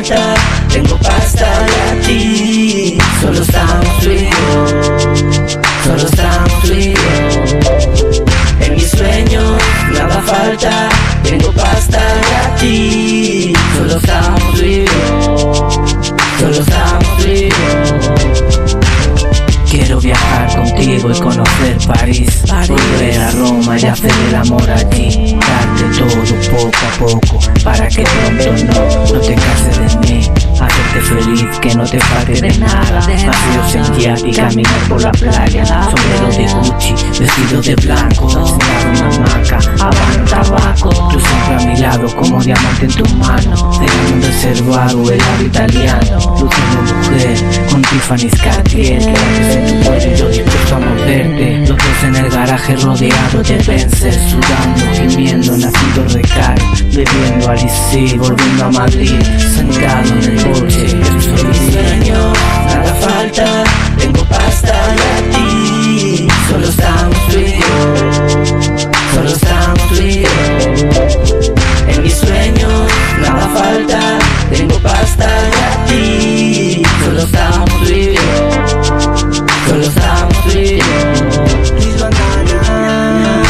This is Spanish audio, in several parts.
falta, tengo pasta y a ti. Solo estamos tú y yo, solo estamos tú y yo. En mis sueños nada falta, tengo pasta y a ti. Solo estamos tú y yo, solo estamos tú y yo. Quiero viajar contigo y conocer París, volver a Roma y hacer el amor allí. Darte todo poco a poco, para que pronto no te canses de mí. Hacerte feliz, que no te falte de nada. Paseos en yate y caminar por la playa. Sombrero de Gucci, vestido de blanco. Sentar en una hamaca, habano, tabaco. Tú siempre a mi lado, como diamante en tu mano. Déjame un reservado, helado italiano. Luciendo mujer, con Tiffany's Cartier. Quédate en tu cuello y yo dispuesto a morderte. Los dos en el garaje rodeados de Benzer, sudando, gimiendo, naciendo recaro. Bebiendo Alice, volviendo a Madrid, sentado en el coche. Soy mi sueño, nada falta, tengo pasta y a ti. Solo estamos tú y yo, solo estamos tú y yo. En mis sueños, nada falta, tengo pasta y a ti. Solo estamos tú y yo, solo estamos tú y yo. Luis Bandana,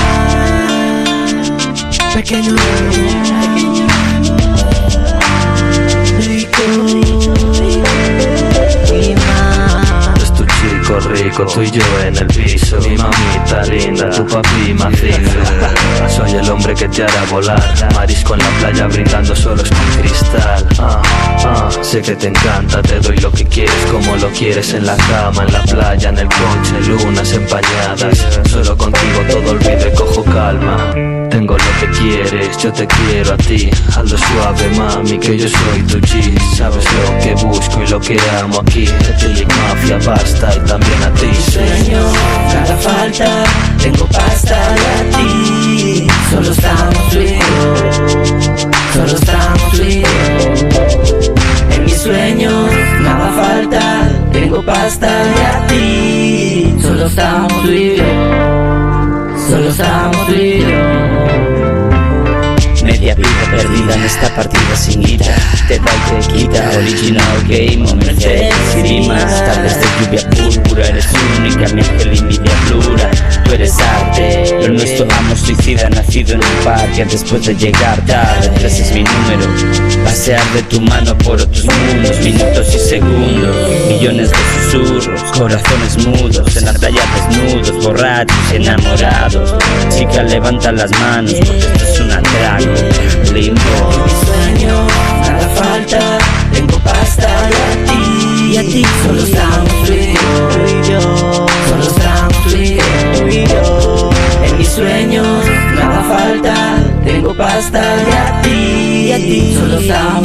pequeño rico, tú y yo en el piso. Mi mamita linda, tu papi macizo. Soy el hombre que te hará volar. Marisco en la playa brindando solos con cristal. Sé que te encanta, te doy lo que quieres, como lo quieres, en la cama, en la playa, en el coche, lunas empañadas. Solo contigo todo olvido y cojo calma. Tengo lo que quieres, yo te quiero a ti. Hazlo suave, mami, que yo soy tu G. Sabes lo que busco y lo que amo aquí. Etilic Mafia, basta y también a ti. Sueño, nada falta, tengo pasta y a ti. Solo estamos tú y yo, solo estamos tú y yo. En mis sueños, nada falta, tengo pasta y a ti. Solo estamos tú y yo, solo estamos tú y yo. Media vida perdida en esta partida sin guita. Te da y te quita, original game o Mercedes y rimas. Tardes de lluvia púrpura, eres única, mi ángel y mi diablura. Tú eres arte, lo nuestro amo suicida, nacido en un parque después de llegar tarde. 3 es mi número, pasear de tu mano por otros mundos, minutos y segundos. Millones de susurros, corazones mudos, en la playa desnudos, borrachos y enamorados. Chica, levanta las manos porque esto es un atraco. Limbo. En mi sueño, nada falta, tengo pasta y a ti. Solo estamos tú y yo, solo estamos tú y yo. En mis sueños, nada falta, tengo pasta y a ti. Solo estamos